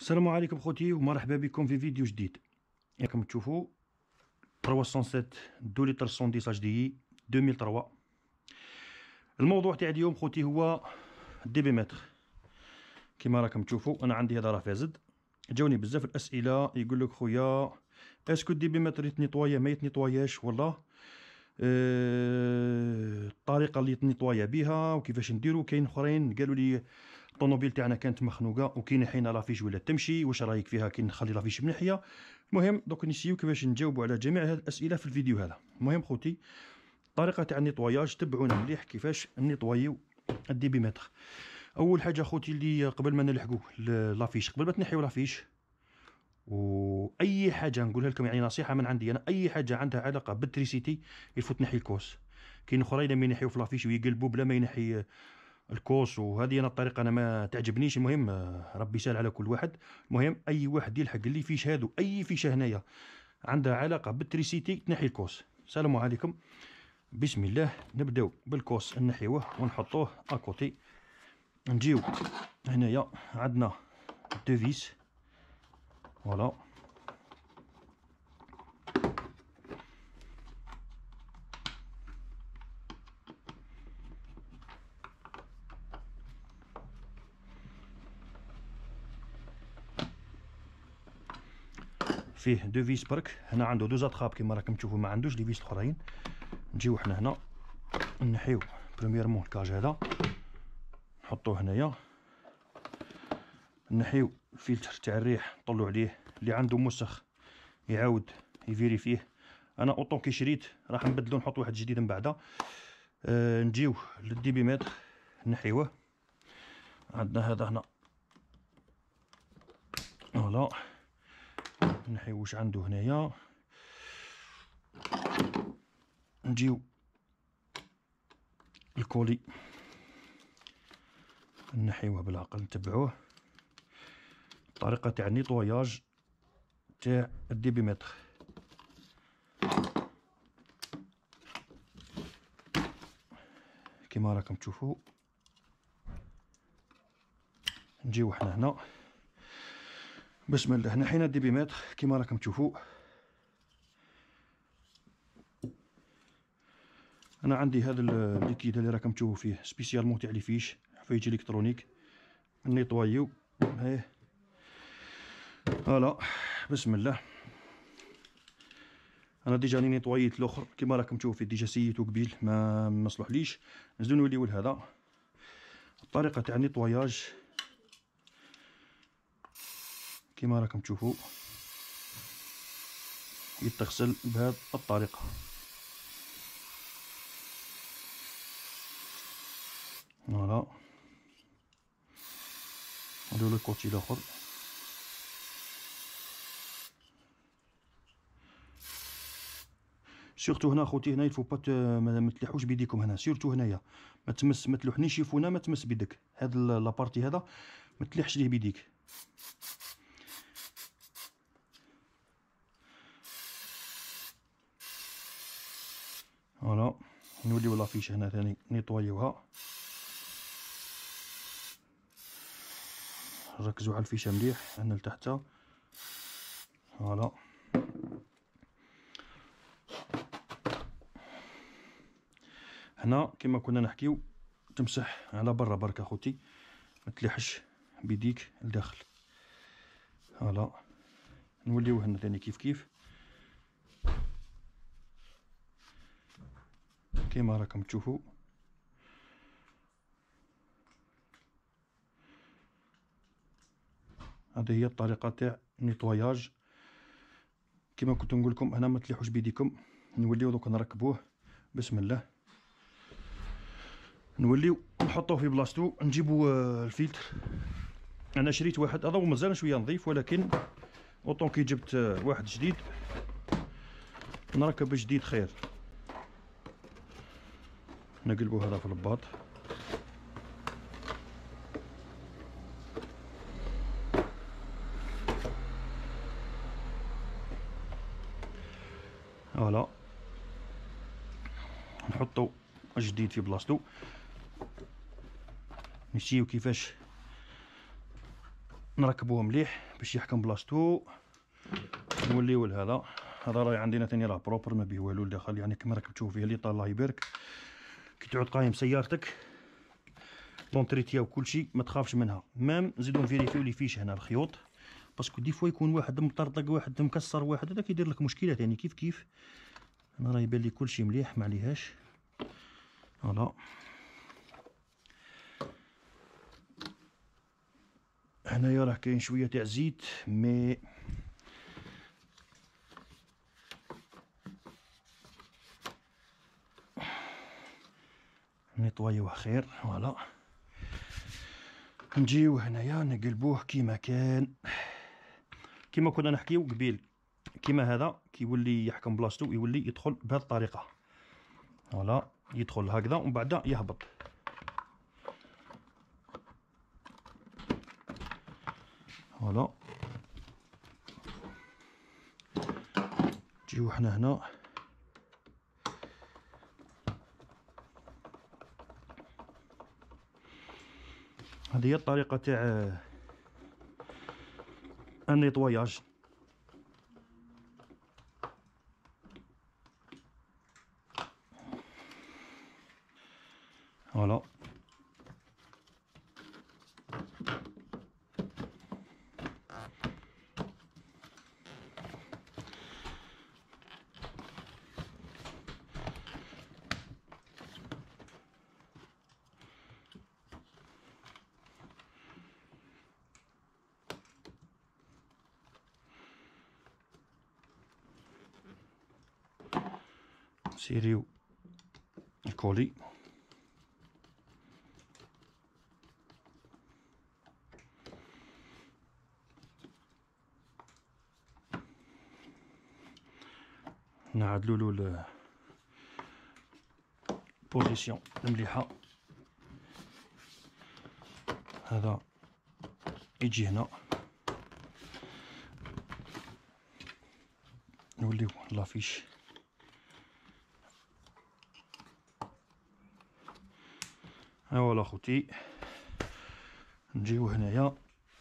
السلام عليكم خوتي ومرحبا بكم في فيديو جديد. راكم تشوفوا 307 2 لتر 110 اش دي اي 2003. الموضوع تاع اليوم خوتي هو دي بي متر. كما راكم تشوفوا انا عندي هذا راه فاسد. جاوني بزاف الاسئله يقول لك خويا اسكو دي بي متر يتنيطوايا ما يتنيطواياش ولا الطريقه اللي يتنيطوايا بها وكيفاش نديرو. كاين اخرين قالوا لي الطوموبيل تاعنا كانت مخنوقه وكاين حين لافيش ولا تمشي، واش رايك فيها كي نخلي لافيش منحيه؟ المهم دوك نسيو كيفاش نجاوبوا على جميع هذه الاسئله في الفيديو هذا. المهم خوتي الطريقه تاع النيطواياج تبعونا مليح كيفاش نيطوايو الدي بي متر. اول حاجه خوتي اللي قبل ما نلحقوا لافيش، قبل ما تنحيو لافيش واي حاجه نقولها لكم، يعني نصيحه من عندي انا، اي حاجه عندها علاقه بالتريسيتي يفوت تنحي الكوس. كاين اخرين لما ينحيو في لافيش ويقلبوا بلا ما ينحي الكوس، وهذه انا الطريقه انا ما تعجبنيش. المهم ربي يسهل على كل واحد. المهم اي واحد يلحق اللي فيش هادو، اي فيشه هنايا عندها علاقه بالتريسيتي تنحي الكوس. السلام عليكم، بسم الله. نبداو بالكوس نحيوه ونحطوه اكوتي. نجيو هنايا عندنا دو فيس، فوالا. فيه دو فيس برك. هنا عنده دو زاتخاب كيما راكم تشوفوا، ما عندوش لي فيس الاخرين. نجيو حنا هنا نحيو بريميرمون الكاج هذا نحطوه هنايا، نحيو الفلتر تاع الريح نطلو عليه، اللي عنده مسخ يعاود يفيريفيه. انا اوطون كي شريت راح نبدلو نحط واحد جديد من بعدا. نجيو للدي بي متر نحيوه. عندنا هذا هنا، فوالا. نحيو واش عنده هنايا. نجيو الكولي نحيوه بالعقل، نتبعوه. الطريقه تاع النيطواياج تاع الدي بي متر. كما راكم تشوفوا نجيو حنا هنا بسم الله نحينا الدي بي متر كما راكم تشوفوا. انا عندي هذا الليكيد اللي راكم تشوفوا فيه سبيسيالمون تاع لي فيش حفايج الكترونيك نيطوايو. هايه فوالا بسم الله. انا ديجا راني نيطوايت الاخر كما راكم تشوفوا فيه، ديجا سيتو قبيل ما مصلحليش. نزيدو نوليو لهذا. الطريقه تاع النيطواياج كما راكم تشوفوا يتغسل بهذه الطريقه. فوالا نديرو لو كوتي الاخر. سورتو هنا خوتي، هنا يلفو با ما تلوحوش بيديكم هنا، سورتو هنايا ما تلوحنيش يفونا، ما تمس بيدك. هاد لابارتي هذا ما تليحش ليه بيديك. فوالا نوليو لافيش هنا ثاني نيطوايوها. ركزوا على الفيشه مليح هنا لتحت. فوالا هنا كما كنا نحكيو تمسح على برا برك اخوتي، ما تليحش بيديك لداخل. فوالا نوليو هنا ثاني كيف كيف كما راكم تشوفوا. هذه هي الطريقه تاع نيطواياج. كما كنت نقول لكم هنا ما تليحوش بيديكم. نوليو دوك نركبوه بسم الله. نوليو نحطوه في بلاصتو. نجيبو الفلتر. انا شريت واحد هذا ومازال شويه نظيف، ولكن اوطون كي جبت واحد جديد نركب جديد خير. نقلبو هذا في الباط. فوالا نحطو جديد في بلاصتو. نسيو كيفاش نركبوه مليح باش يحكم بلاصتو. نوليو لهذا. هذا راهي عندنا ثاني راه بروبر ما بيه والو لداخل، يعني كما راك تشوف فيه ليطا الله يبارك. كي تعود قايم سيارتك لونتريتيا وكلشي ما تخافش منها. مام نزيدو نفيريفيو لي فيش هنا الخيوط، باسكو دي فوا يكون واحد مطرطق واحد مكسر واحد هذاك يدير لك مشكلات، يعني كيف كيف. انا راه يبان لي كلشي مليح ما عليهاش. فوالا هنايا راه كاين شويه تاع زيت مي نيطوايوه خير. فوالا نجيو هنايا نقلبوه كيما كان، كيما كنا نحكيو قبيل. كيما هذا كيولي يحكم بلاصتو يولي يدخل بهذه الطريقه. فوالا يدخل هكذا ومن بعد يهبط. فوالا نجيو حنا هنا هذه هي الطريقه تاع النيطواياج. فوالا سيريو الكولي. نعدلو له البوزيسيون المليحه. هذا يجي هنا نوليو لافيش. ها هو خوتي نجيو هنايا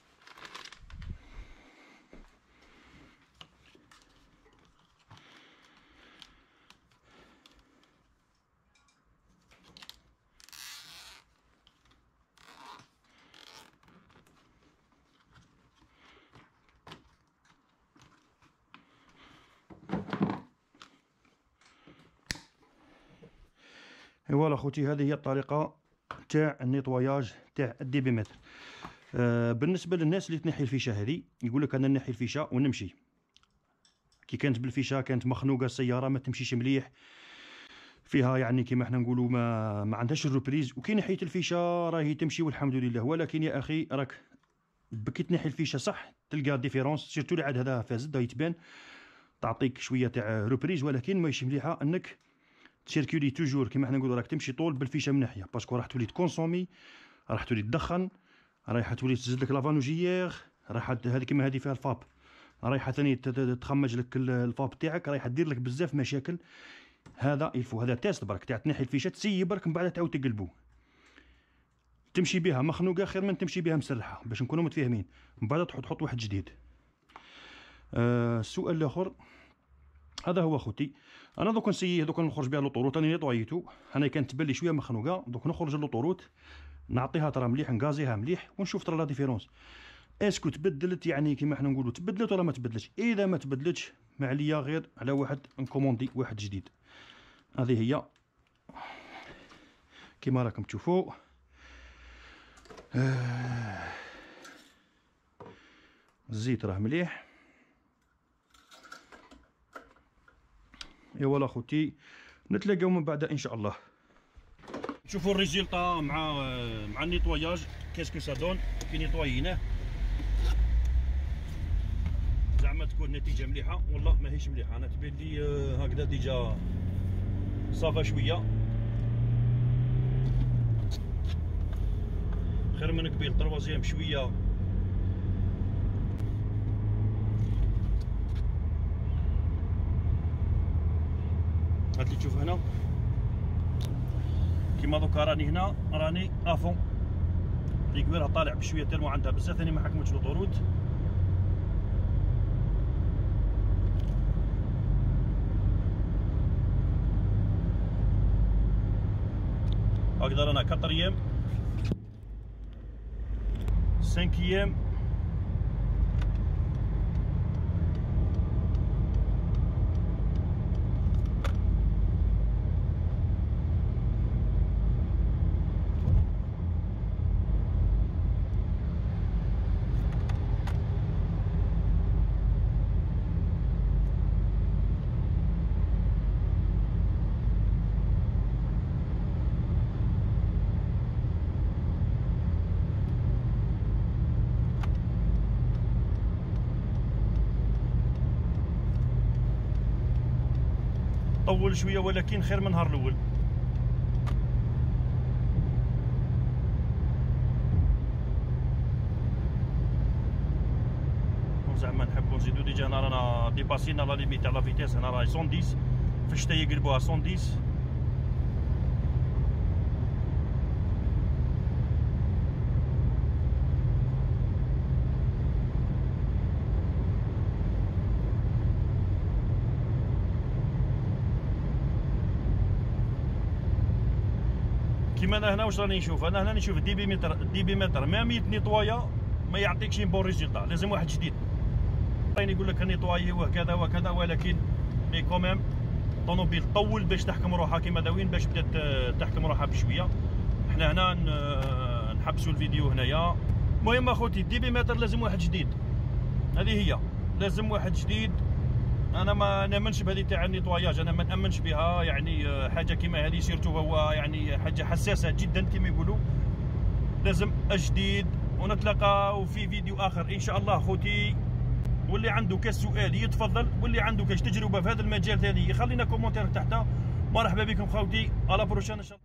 فوالا خوتي. هذه هي الطريقه تاع النيطواياج تاع الديبيمتر. بالنسبه للناس اللي تنحي الفيشه هذه يقول لك انا نحي الفيشه ونمشي. كي كانت بالفيشه كانت مخنوقه السياره ما تمشيش مليح فيها، يعني كيما حنا نقولوا ما عندهاش الروبريز، وكي نحيت الفيشه راهي تمشي والحمد لله. ولكن يا اخي راك كي تنحي الفيشه صح تلقى ديفيرونس، سيرتو اللي عاد هذا فاسد يتبان تعطيك شويه تاع روبريز، ولكن ماهيش مليحه انك تسيركولي توجور كيما حنا نقولوا راك تمشي طول بالفيشه من ناحيه، باسكو راح تولي تكونسومي، راح تولي تدخن، رايحه تولي تزيد لك لافانوجيير، رايحه هذه كيما هذه فيها الفاب، رايحه ثاني تخمج لك الفاب تاعك، رايحه دير لك بزاف مشاكل. هذا يلفو هذا تيست برك تاع تنحي الفيشه تسيي برك من بعد تعاود تقلبو. تمشي بها مخنوقه خير من تمشي بها مسرحه باش نكونوا متفاهمين. من بعد تحط واحد جديد. السؤال الاخر هذا هو خوتي. انا دوك نسيي دوك نخرج بها لوطوروت. راني نيطوايتو انا كانت تبان لي شويه مخنوقه، دوك نخرج لوطوروت نعطيها ترى مليح نغازيها مليح ونشوف ترى لا ديفيرونس اسكو تبدلت، يعني كيما حنا نقولوا تبدلت ولا ما تبدلتش. اذا ما تبدلتش ما عليا غير على واحد نكوموندي واحد جديد. هذه هي كيما راكم تشوفوا. الزيت راه مليح. ايوا خوتي نتلاقاو من بعد ان شاء الله. شوفوا الريزلتا مع النيطواياج كاسكو سا دون كي نيطواييناه. زعما تكون نتيجه مليحه والله ماهيش مليحه. انا تبان لي هكذا ديجا صافا شويه خير من قبيل. طروازيام شويه هاد اللي تشوف هنا كيما دوكا راني هنا راني افون ليكوي راه طالع بشويه تالمو عندها بزاف ثاني ما حكمتش لوطوروت. هكذا رانا 4 5 طول شويه ولكن خير من النهار الاول. زعما نحبوا نزيدو ديجا هنا رانا ديباسينا لا ليميت تاع لا فيتيس، هنا راهي 110 في الشتا يقلبوها 110. كيما انا هنا واش راني نشوف، انا هنا نشوف الدي بي متر ميم يتنيطوايا ما يعطيكش بون ريزولتا، لازم واحد جديد. كاين يقول لك نيطوايي وكذا وكذا، ولكن مي كوميم طونوبيل طول باش تحكم روحها كيما داوين باش بدات تحكم روحها بشويه. حنا هنا نحبسوا الفيديو هنايا. المهم اخوتي الدي بي متر لازم واحد جديد، هذه هي لازم واحد جديد. انا ما نامنش بهذه تاع النيطواياج، انا ما نامنش بها، يعني حاجه كيما هذه سيرتو هو يعني حاجه حساسه جدا كيما يقولوا، لازم جديد. ونتلاقاو في فيديو اخر ان شاء الله خوتي. واللي عنده كاش سؤال يتفضل، واللي عنده كاش تجربه في هذا المجال ثاني يخلينا كومونتير تحت. مرحبا بكم خوتي، على بروشان ان شاء الله.